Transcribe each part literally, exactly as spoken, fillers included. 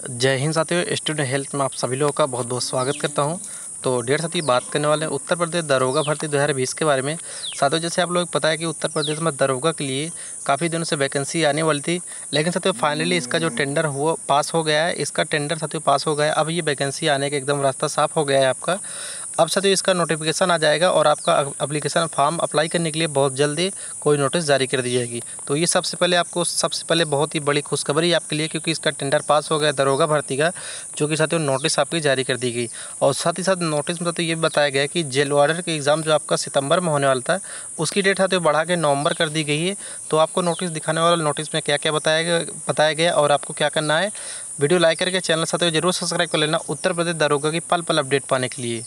जय हिंद साथियों, student health में आप सभी लोगों का बहुत बहुत स्वागत करता हूं। तो डेढ़ साथी बात करने वाले हैं उत्तर प्रदेश दरोगा भर्ती दो हज़ार बीस के बारे में। साथियों, जैसे आप लोग पता है कि उत्तर प्रदेश में दरोगा के लिए काफ़ी दिनों से वैकेंसी आने वाली थी, लेकिन साथियों फाइनली इसका जो टेंडर हुआ पास हो गया है। इसका टेंडर साथियों पास हो गया है। अब ये वैकेंसी आने का एकदम रास्ता साफ हो गया है आपका। अब साथियों इसका नोटिफिकेशन आ जाएगा और आपका एप्लीकेशन फॉर्म अप्लाई करने के लिए बहुत जल्दी कोई नोटिस जारी कर दी जाएगी। तो ये सबसे पहले आपको सबसे पहले बहुत ही बड़ी खुशखबरी आपके लिए, क्योंकि इसका टेंडर पास हो गया दरोगा भर्ती का, जो कि साथियों नोटिस आपकी जारी कर दी गई। और साथ ही साथ नोटिस में तो ये बताया गया कि जेल वार्डर के एग्ज़ाम जो आपका सितंबर में होने वाला था, उसकी डेट साथियों बढ़ा के नवंबर कर दी गई है। तो आपको नोटिस दिखाने वाला नोटिस में क्या क्या बताया गया बताया गया और आपको क्या करना है, वीडियो लाइक करके चैनल साथियों जरूर सब्सक्राइब कर लेना उत्तर प्रदेश दरोगा की पल पल अपडेट पाने के लिए।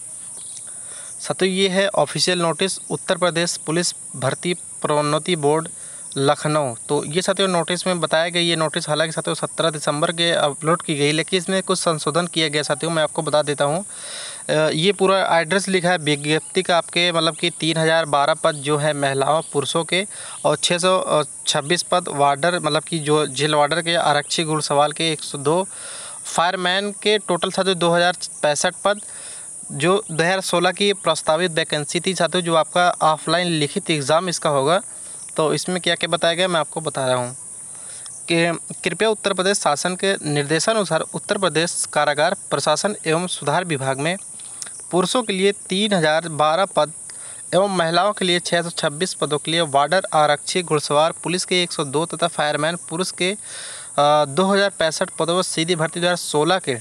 साथियों ये है official notice Uttar Pradesh police भर्ती प्रोन्नति बोर्ड लखनऊ। तो ये साथियों नोटिस में बताया गया, ये नोटिस हालांकि साथियों सत्रह दिसंबर के अपलोड की गई, लेकिन इसमें कुछ संशोधन किया गया साथियों। मैं आपको बता देता हूँ, ये पूरा एड्रेस लिखा है विज्ञप्ति का आपके मतलब कि तीन हज़ार बारह पद जो है महिलाओं पुरुषों के, और छः सौ छब्बीस पद वार्डर मतलब कि जो जेल वार्डर के, आरक्षी घुड़सवार के एक सौ दो, फायरमैन के टोटल साथियों दो हज़ार पैंसठ पद, जो दो हज़ार सोलह की प्रस्तावित वैकेंसी थी साथियों, जो आपका ऑफलाइन लिखित एग्ज़ाम इसका होगा। तो इसमें क्या क्या बताया गया मैं आपको बता रहा हूँ कि कृपया उत्तर प्रदेश शासन के निर्देशानुसार उत्तर प्रदेश कारागार प्रशासन एवं सुधार विभाग में पुरुषों के लिए तीन हज़ार बारह पद एवं महिलाओं के लिए छः सौ छब्बीस पदों के लिए वार्डर, आरक्षी घुड़सवार पुलिस के एक सौ दो तथा फायरमैन पुरुष के दो हज़ार पैंसठ पदों पर सीधी भर्ती दो हज़ार सोलह के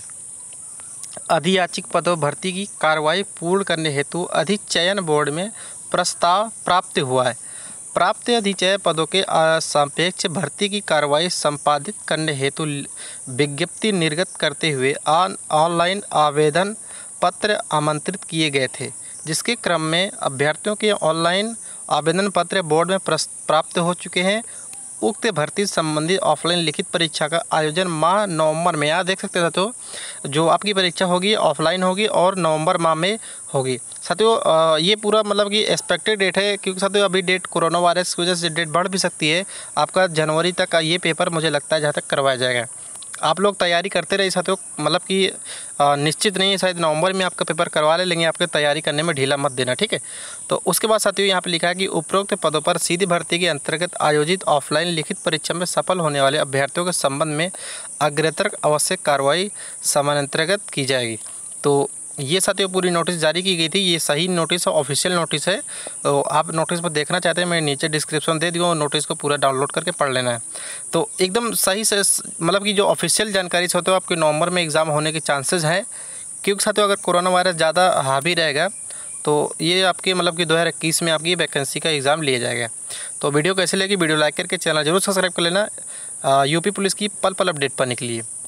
अधियाचिक पदों भर्ती की कार्रवाई पूर्ण करने हेतु अधिचयन बोर्ड में प्रस्ताव प्राप्त हुआ है। प्राप्त अधिचय पदों के सापेक्ष भर्ती की कार्रवाई संपादित करने हेतु विज्ञप्ति निर्गत करते हुए ऑनलाइन आवेदन पत्र आमंत्रित किए गए थे, जिसके क्रम में अभ्यर्थियों के ऑनलाइन आवेदन पत्र बोर्ड में प्राप्त हो चुके हैं। उक्त भर्ती संबंधी ऑफलाइन लिखित परीक्षा का आयोजन माह नवंबर में, यहाँ देख सकते हैं साथियों, जो आपकी परीक्षा होगी ऑफलाइन होगी और नवंबर माह में होगी। साथियों ये पूरा मतलब कि एक्सपेक्टेड डेट है, क्योंकि साथियों अभी डेट कोरोना वायरस की वजह से डेट बढ़ भी सकती है। आपका जनवरी तक का ये पेपर मुझे लगता है जहाँ तक करवाया जाएगा। आप लोग तैयारी करते रहिए साथियों, मतलब कि निश्चित नहीं है, शायद नवंबर में आपका पेपर करवा ले लेंगे। आपके तैयारी करने में ढीला मत देना, ठीक है। तो उसके बाद साथियों यहाँ पे लिखा है कि उपरोक्त पदों पर सीधी भर्ती के अंतर्गत आयोजित ऑफलाइन लिखित परीक्षा में सफल होने वाले अभ्यर्थियों के संबंध में अग्रेतर आवश्यक कार्रवाई समानांतर्गत की जाएगी। तो ये साथियों पूरी नोटिस जारी की गई थी। ये सही नोटिस है, ऑफिशियल नोटिस है। तो आप नोटिस पर देखना चाहते हैं, मैं नीचे डिस्क्रिप्शन दे दिया, नोटिस को पूरा डाउनलोड करके पढ़ लेना है। तो एकदम सही से मतलब कि जो ऑफिशियल जानकारी से होते हो, आपके नवंबर में एग्ज़ाम होने के चांसेस हैं, क्योंकि साथियों अगर कोरोना वायरस ज़्यादा हावी रहेगा तो ये आपके मतलब कि दो हज़ार इक्कीस में आपकी वैकेंसी का एग्ज़ाम लिया जाएगा। तो वीडियो कैसे लगी, वीडियो लाइक करके चैनल जरूर सब्सक्राइब कर लेना यूपी पुलिस की पल पल अपडेट पाने के लिए।